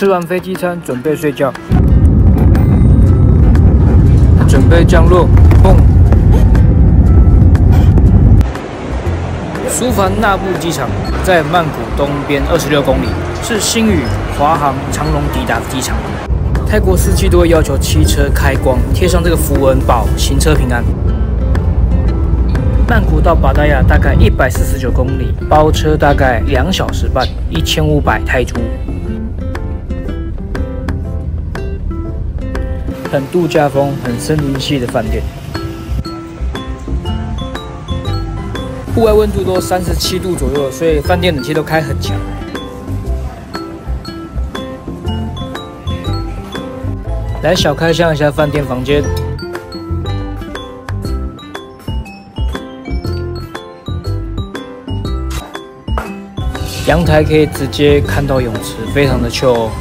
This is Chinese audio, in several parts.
吃完飞机餐，准备睡觉，准备降落，砰！苏凡纳布机场在曼谷东边26公里，是星宇、华航、长荣抵达的机场。泰国司机都会要求汽车开光，贴上这个符文保行车平安。曼谷到芭达雅大概149公里，包车大概2小时半，1500泰铢。很度假风、很森林系的饭店。户外温度都37度左右，所以饭店冷气都开很强。来小开箱一下饭店房间。阳台可以直接看到泳池，非常的 chill 哦。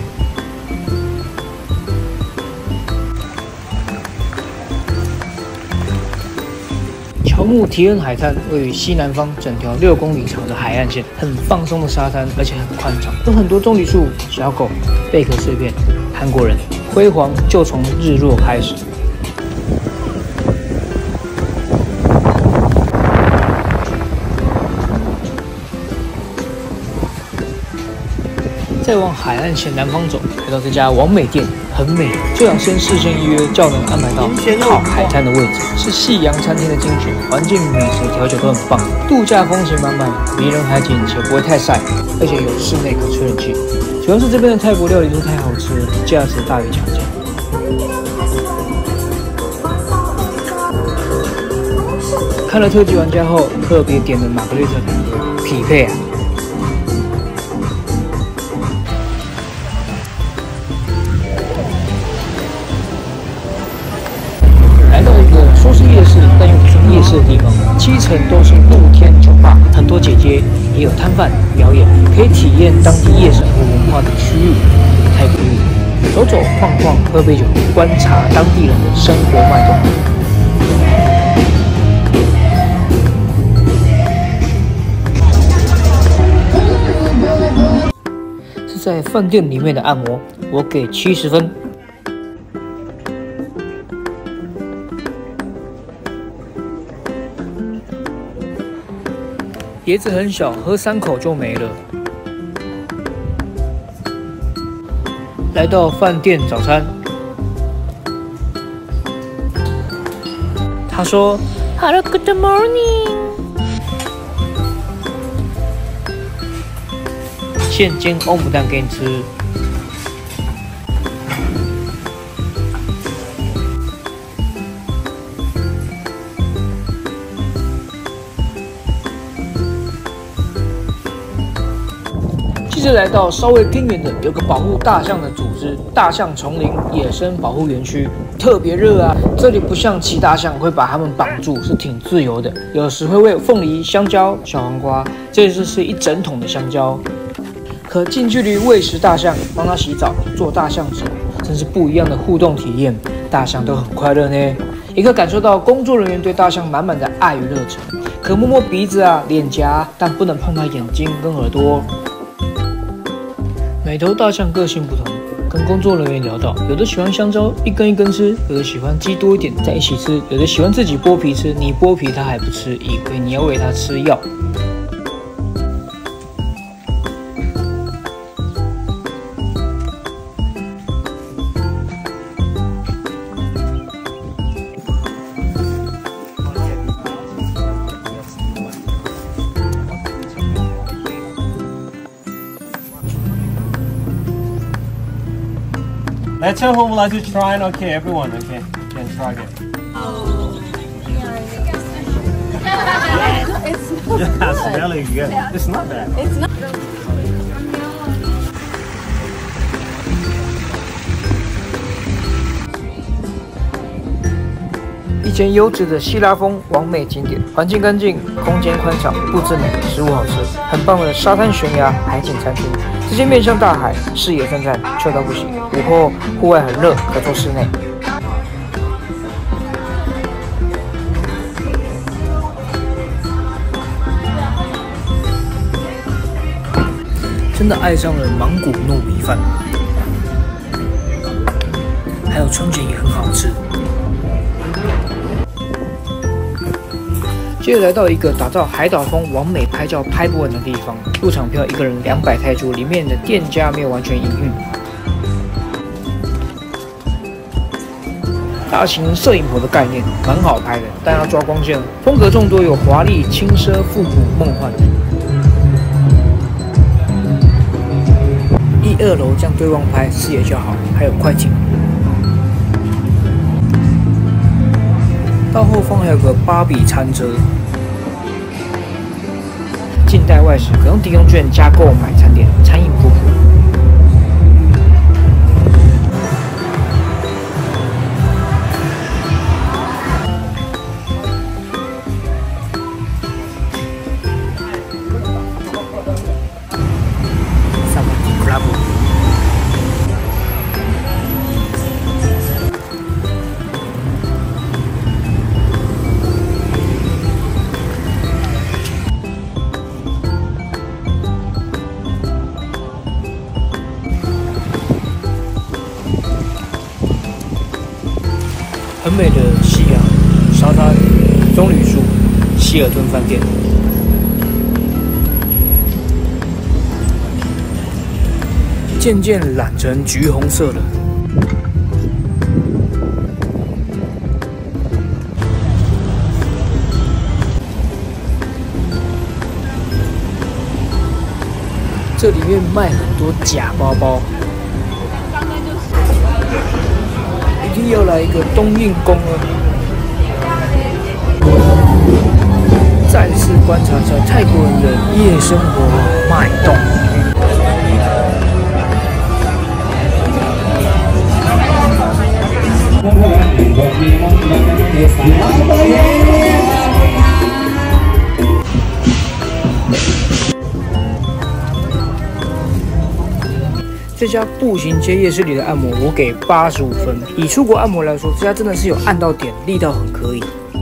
乔木提恩海滩位于西南方整条6公里长的海岸线，很放松的沙滩，而且很宽敞，有很多棕榈树、小狗、贝壳碎片。韩国人辉煌就从日落开始。再往海岸线南方走，来到这家王美店，很美，最好先事先预约，较能安排到靠海滩的位置。是夕阳餐厅的精选，环境、美食、调酒都很棒，度假风情满满，迷人海景且不会太晒，而且有室内可吹冷气。主要是这边的泰国料理都太好吃了，价值大于强价。看了特级玩家后，特别点了玛格丽特坦格，匹配啊！说是夜市，但又不是夜市的地方，7成都是露天酒吧，很多姐姐也有摊贩表演，可以体验当地夜生活文化的区域。泰国浴，走走晃晃，喝杯酒，观察当地人的生活脉动。是在饭店里面的按摩，我给70分。椰子很小，喝3口就没了。来到饭店早餐，他说 ：“Hello, good morning。”现煎欧姆蛋给你吃。接着来到稍微偏远的，有个保护大象的组织——大象丛林野生保护园区，特别热啊！这里不像骑大象会把它们绑住，是挺自由的。有时会喂凤梨、香蕉、小黄瓜，这次是1整桶的香蕉。可近距离喂食大象，帮它洗澡，做大象指，真是不一样的互动体验。大象都很快乐呢，也可感受到工作人员对大象满满的爱与热忱。可摸摸鼻子啊、脸颊，但不能碰它眼睛跟耳朵。每头大象个性不同，跟工作人员聊到，有的喜欢香蕉一根一根吃，有的喜欢鸡多一点在一起吃，有的喜欢自己剥皮吃，你剥皮它还不吃，以为你要喂它吃药。 Let's hope we'll like to try and okay, everyone, okay, can try it. Oh, yeah, it's not Yeah, it's really good. Yeah. It's not bad. It's not. 一间优质的希腊风完美景点，环境干净，空间宽敞，布置美，食物好吃，很棒的沙滩悬崖海景餐厅。这间面向大海，视野赞赞，秀到不行。午后户外很热，可做室内。真的爱上了芒果糯米饭。 还有春卷也很好吃。接着来到一个打造海岛风、完美拍照拍不完的地方，入场票一个人200泰铢，里面的店家没有完全营运。大型摄影棚的概念蛮好拍的，但要抓光线，风格众多，有华丽、轻奢、复古、梦幻。1、2楼这样对望拍，视野较好，还有快景。到后方还有个芭比餐车，近代外食可用抵用券加购买餐点，餐饮普普。很美的夕阳、沙滩、棕榈树、希尔顿饭店。渐渐染成橘红色了。这里面卖很多假包包。一定要来一个冬运宫了。再次观察一下泰国人的夜生活脉动。这家步行街夜市里的按摩，我给85分。以出国按摩来说，这家真的是有按到点，力道很可以。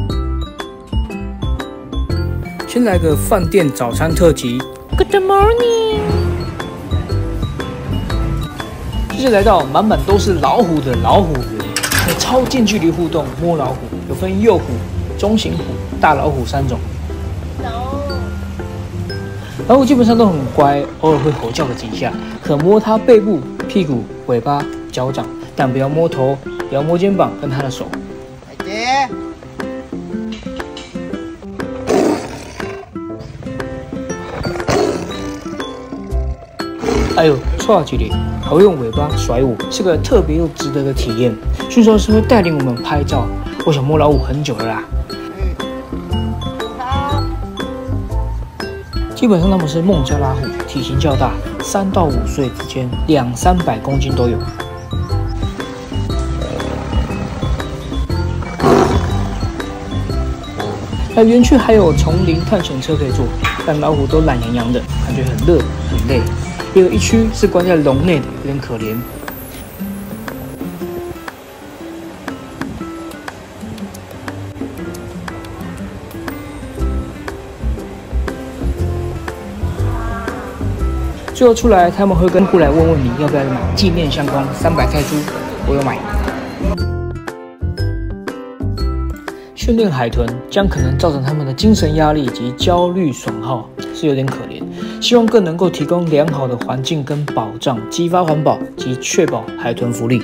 先来个饭店早餐特辑 ，Good morning。接着来到满满都是老虎的老虎园，超近距离互动摸老虎，有分幼虎、中型虎、大老虎3种。老虎基本上都很乖，偶尔会吼叫个几下，可摸它背部、屁股、尾巴、脚掌，但不要摸头，不要摸肩膀跟它的手。姐，哎呦，错几里，还会用尾巴甩我，是个特别又值得的体验。驯兽师会带领我们拍照，我想摸老虎很久了啦。基本上它们是孟加拉虎，体型较大，3到5岁之间，200-300公斤都有。那园区还有丛林探险车可以坐，但老虎都懒洋洋的，感觉很热很累。也有一区是关在笼内的，有点可怜。最后出来，他们会跟过来问问你要不要买纪念相框，300泰铢，我有买。训练海豚将可能造成他们的精神压力及焦虑损耗，是有点可怜。希望更能够提供良好的环境跟保障，激发环保及确保海豚福利。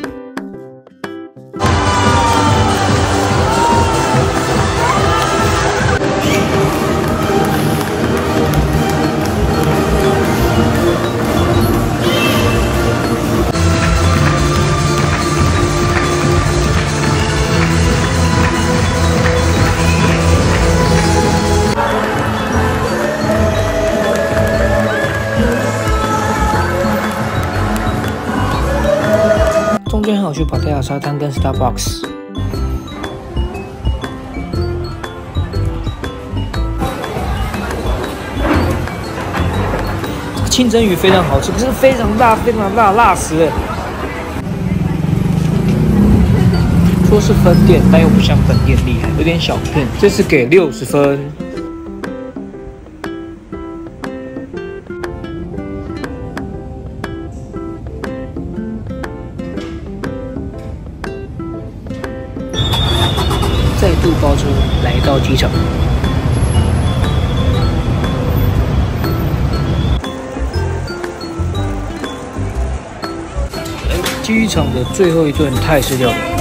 中间还有去帕泰亚沙滩跟 Starbucks。清蒸鱼非常好吃，可是非常辣，非常辣，辣死了。说是分店，但又不像本店厉害，有点小片。这次给60分。 度包车来到机场。机场的最后一顿泰式料理。